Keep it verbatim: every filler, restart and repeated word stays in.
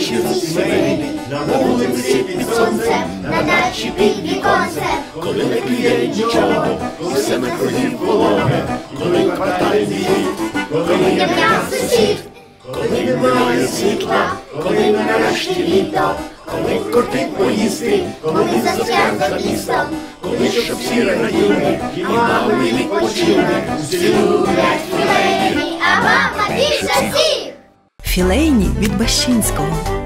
вечір сімейний, на вулиці під сонцем, на дачі під віконцем. Коли не клює нічого, все навкруги вологе, коли квартальний хід, коли не м'ясо сід, коли немає світла, коли нарешті літо, коли кортить поїсти, коли застряг за містом, коли щоб всі раділи і мами відпочили, всі люблять філейні, а мама більше всіх. Філейні від Бащинського.